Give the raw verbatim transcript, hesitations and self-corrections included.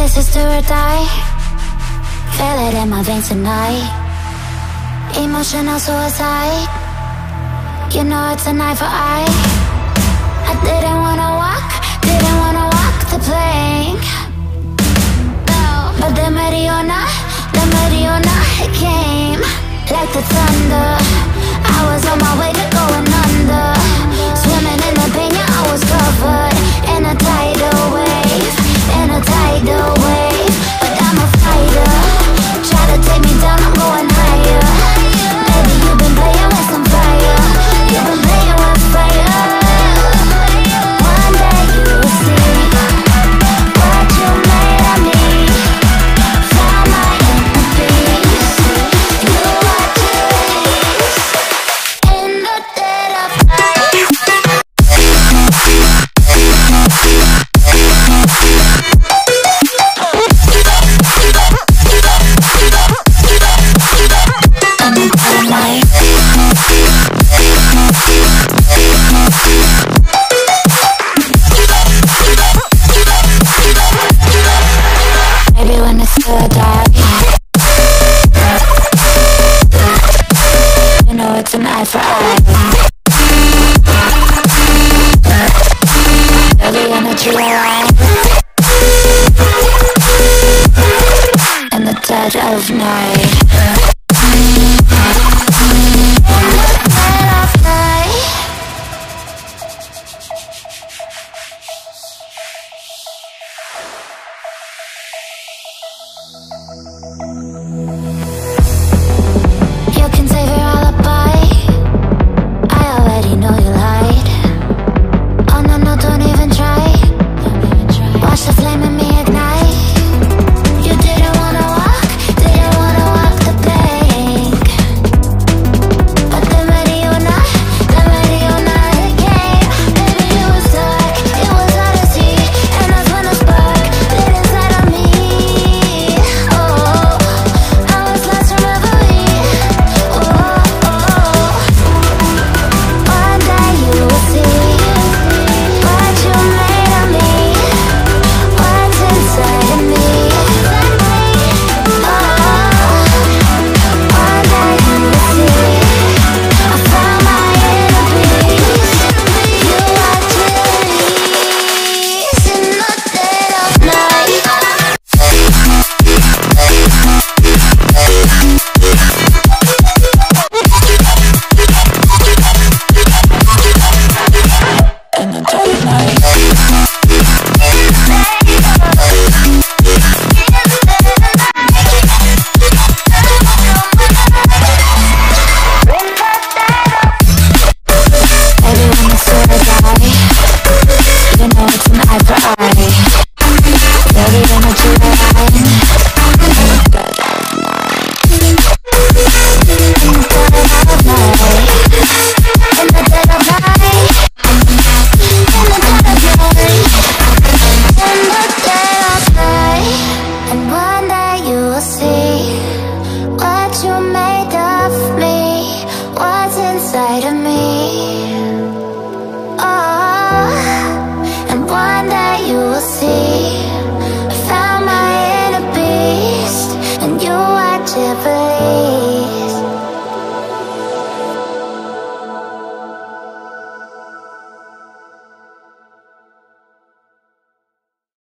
choices do or die. Feel it in my veins tonight. Emotional suicide. You know it's an eye for eye. I didn't wanna walk, didn't wanna walk the plank. No. But the Mariona, the Mariona, it came like the thunder. I was on my way to going under. Swimming in the pain, yeah, I was covered in a tidal wave, in a tidal wave. But I'm a fighter. Try to take me down, I'm going higher. Baby, you've been playing with some fire. You've been playing with fire. One day you'll see what you made of me. Found my inner peace. You are peace in the dead of night. Maybe when it's still dark, you know it's an eye for eye. Every energy alive in the dead of night.